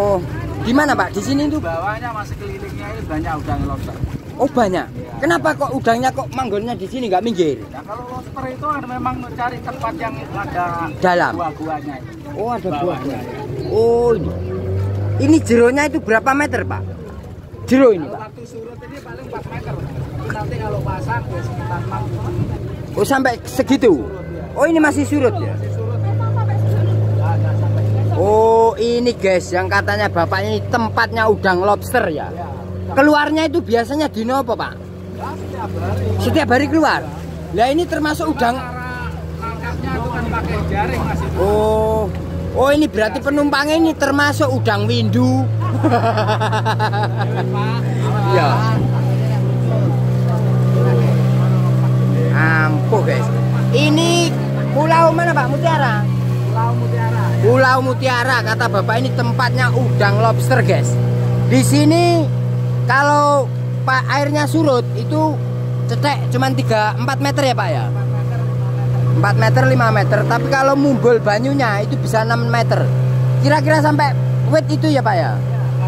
Oh, di mana Pak? Di sini tuh bawahnya masih kelilingnya ini banyak udang lobster. Oh banyak. Ya. Kenapa kok udangnya kok manggonnya di sini nggak minggir? Ya, kalau lobster itu memang cari tempat yang ada Dalam. gua-guanya. Oh ada buah. Bawahnya. Oh ini jeronya itu berapa meter Pak? Jero ini Kalau Pak? waktu surut ini paling 4 meter. Nanti kalau pasang ya sekitar 6. Oh sampai segitu? Oh ini masih surut ya? Oh ini guys yang katanya bapaknya ini tempatnya udang lobster ya? Keluarnya itu biasanya di apa Pak? Setiap hari keluar? Lah ini termasuk udang? Nangkapnya itu kan pakai jaring Mas itu. Oh ini berarti penumpangnya ini termasuk udang windu. Iya. Ampuh guys. Ini pulau mana Pak? Mutiara? Pulau Mutiara. Pulau Mutiara kata bapak ini tempatnya udang lobster guys. Di sini kalau Pak airnya surut itu cetek cuman 3-4 meter ya Pak ya? 4 meter 5 meter. Tapi kalau mumbul banyunya itu bisa 6 meter. Kira-kira sampai wet itu ya Pak ya?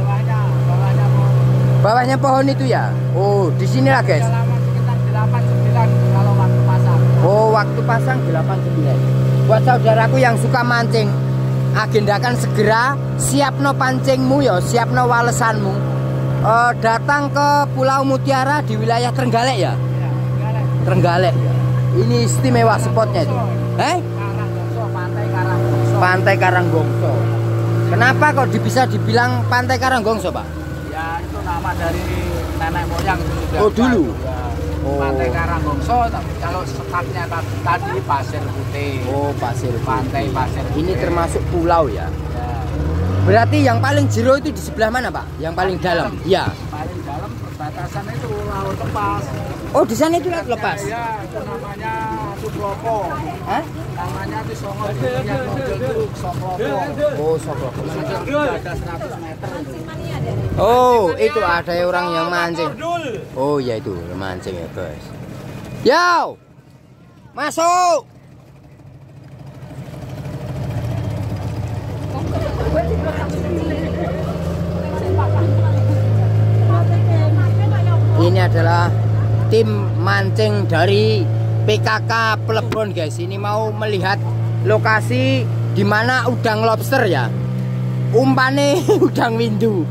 Bawahnya pohon itu ya. Oh, di sinilah guys. Sekitar 8-9 kalau waktu pasang. Oh, waktu pasang 8-9. Buat saudaraku yang suka mancing, agendakan segera siapno pancingmu ya, siapno walesanmu. Datang ke Pulau Mutiara di wilayah Trenggalek ya. Trenggalek. Ini istimewa spotnya itu. Karanggongso, Pantai Karanggongso. Pantai Karanggongso. Kenapa kok bisa dibilang Pantai Karanggongso, Pak? Ya itu nama dari nenek moyang itu sudah. Oh dulu. Ya. Oh. Pantai Karanggongso, tapi kalau sekatnya tadi pasir putih. Oh, pasir. Pantai pasir putih. Ini termasuk pulau ya. Ya. Berarti yang paling jero itu di sebelah mana, Pak? Yang paling dalam? Ya. Paling dalam perbatasan itu Laut Lepas. Oh, di sana itu laut lepas. Ya, itu namanya Sukropo. Hah? Namanya di Songo yang muncul itu Sokropo. Oh, Sokropo. Ada 100 meter. Oh, itu ada orang yang mancing. Oh, ya itu mancing ya, guys. Yo! Masuk. Ini adalah tim mancing dari PKK Plebon guys. Ini mau melihat lokasi di mana udang lobster ya. Umpane udang windu.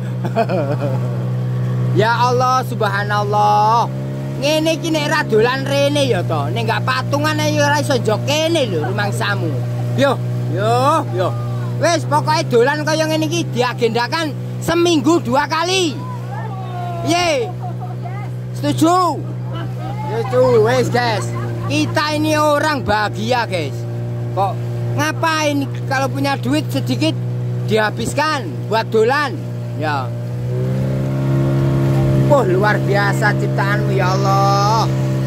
Ya Allah subhanallah. Ngene iki nek ra dolan rene ya to. Nek gak patungan ae ora iso njok kene lho rumangsamu. Yo. Wis pokoke dolan kaya ngene iki diagendakan seminggu 2 kali. Ye. Setuju? Setuju, wes guys. Kita ini orang bahagia guys. Kok ngapain kalau punya duit sedikit dihabiskan buat dolan? Ya. Oh luar biasa ciptaanmu ya Allah.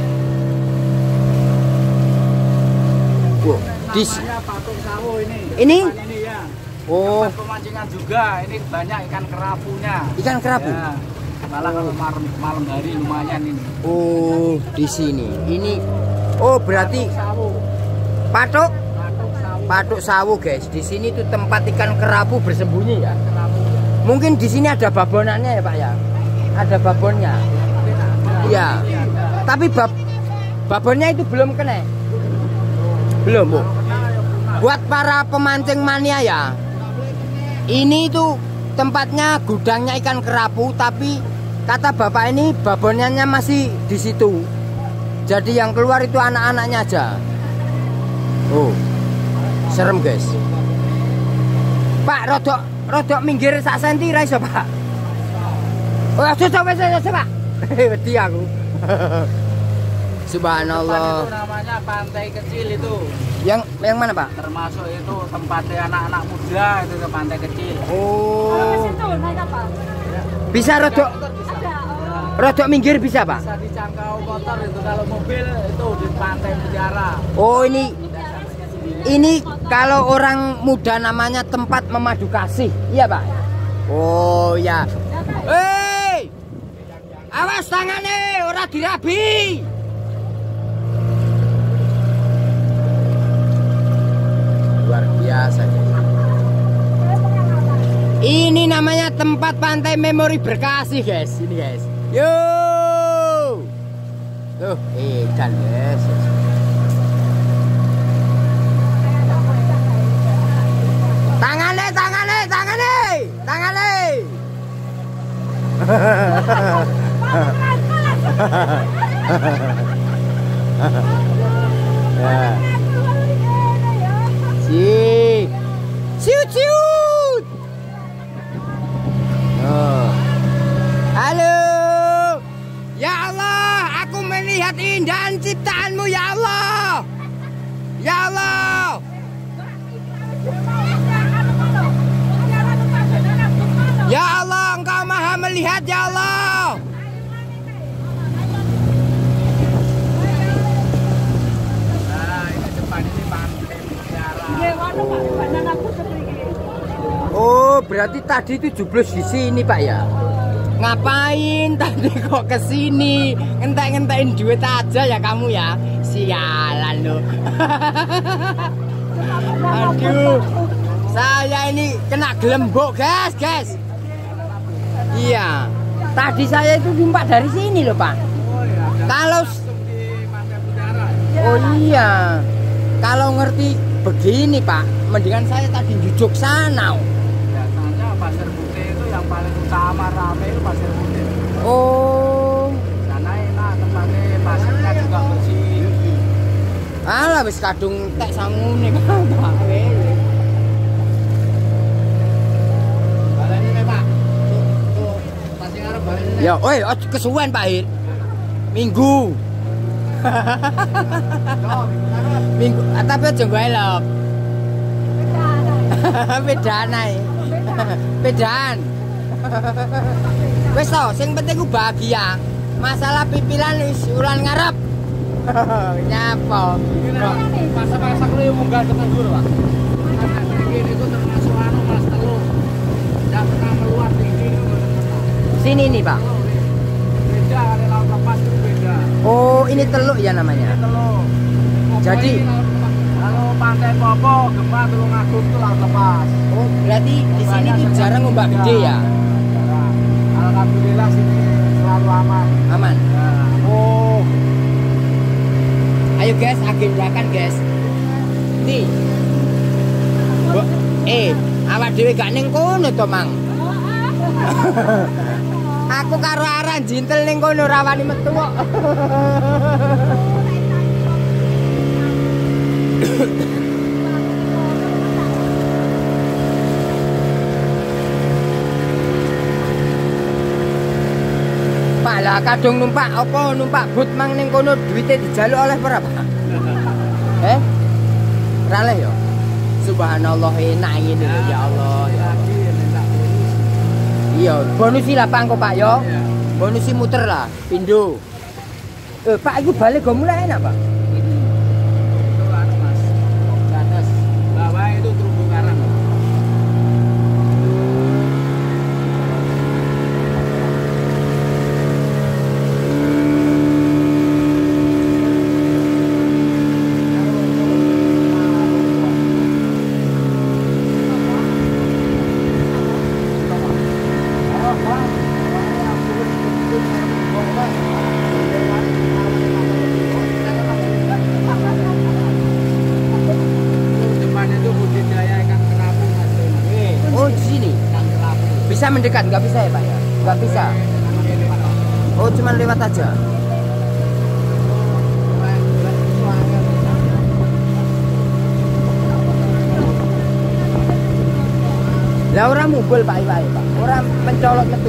Patung Sawo ini. Ini? Ini ya. Oh. Tempat pemancingan juga. Ini banyak ikan kerapunya. Ikan kerapu. Ya. Malah kalau malam hari lumayan ini. Oh, di sini. Ini oh berarti Sawo. patok Sawo. patok sawo guys. Di sini tuh tempat ikan kerapu bersembunyi ya. Kerapu. Mungkin di sini ada babonannya ya Pak ya. Ada babonnya. Iya. Tapi babonnya itu belum kena. Belum, Bu. Buat para pemancing mania ya. Ini tuh tempatnya gudangnya ikan kerapu, tapi kata bapak ini babonannya masih di situ. Jadi yang keluar itu anak-anaknya aja. Oh, serem guys. Pak, rodok minggir sak senti ra iso, Pak. Oh, coba Pak. Wedi aku. Subhanallah. Itu namanya pantai kecil itu. Yang mana, Pak? Termasuk itu tempatnya anak-anak muda itu ke pantai kecil. Oh. Bisa rodok minggir bisa, Pak? Bisa dijangkau motor itu, kalau mobil itu di Pantai Mutiara. Oh, ini kalau orang muda namanya tempat memadu kasih. Iya, Pak? Oh, ya. Hei! Awas tangannya, ora dirabi. Luar biasa. Ini namanya tempat pantai memori Bekasi, guys. Ini, guys. Yo. Tuh, ikan, guys. Tangane, tangane, tangane. Tangane. Ya. Ciut. Oh. Halo. Ya Allah, aku melihat indahan ciptaanmu ya Allah. Ya Allah. Ya Allah, Engkau Maha melihat ya Allah. Nah, ini depan ini pantai Mutiara. Oh, berarti tadi itu jublos di sini, Pak ya? Ngapain tadi kok ke sini? Ngentek-ngentekin duit aja ya kamu ya? Sialan lo. Aduh. Saya ini kena gelembok, guys. Iya. Tadi saya itu numpak dari sini loh, Pak. Oh iya, Kalau langsung di pantai Mutiara. oh iya. Kalau ngerti begini, Pak, mendingan saya tadi jujuk sana. Biasanya pasir putih itu yang paling utama rame itu pasir putih. Oh. Karena enak tempatnya, pasirnya juga bersih. Alah wis kadung tek sangune Pak. Baleni nih Pak. Tuh, tasing arep baleni. Ya, oi, kesuwen Pak Hir. Minggu. Minggu, tapi aja nggo elok. Bedaan ae. Bedaan. Wis to, sing penting ku bahagia. Masalah pipilan wis ulan ngarep. Nyapa. Masak-masak lu yang munggah tekan dulu Pak. Ini itu termasuk anu Mas telur. Tidak pernah meluap tinggi. Sini nih, Pak. Beda kalau laut lepas itu beda. Oh, ini teluk ya namanya. Telur. Jadi kalau pantai Popo, Gempa, Tulungagung itu laut lepas. oh, berarti di sini tuh jarang ombak gede ya? Jarang. Alhamdulillah sini selalu aman. Aman. Nah, Oh. Ayo guys, agendakan guys. Nih. Awak dhewe gak ning kono to, Mang. Aku karo aran jintel ning kono ora wani metu kok. Pak lah kadung numpak apa numpak but mang ning kono duite dijaluk oleh ora, Pak? Raleh ya. Subhanallah enak ini lho ya Allah ya. Iya, bonus lah Pak kok Pak ya. Bonus muter lah, pindo. Pak iku balik go mulai enak, Pak. itu anu Mas. Ke atas. Bawah itu terumbu karang. Depannya itu budidaya ikan kerapu Mas. Oh, di sini. Ikan kerapu. Bisa mendekat nggak bisa ya, Pak ya? Nggak bisa. Oh, cuma lewat aja. Lah orang mubul Pak Iwa ya, Pak. Orang mencolot metu.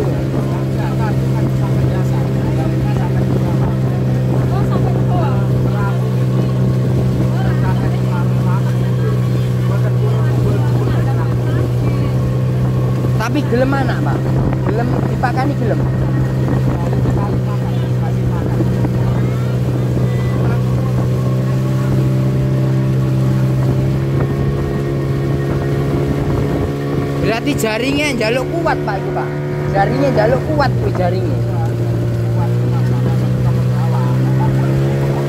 Tapi gelem mana, Pak? Gelem dipakani gelem. Berarti jaringnya jaluk kuat Pak itu Pak. Jaringnya jaluk kuat tuh jaringnya.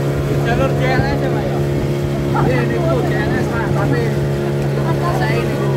Jalur JLS ya Pak ya? Ini Bu JLS Pak, tapi saya ini Bu.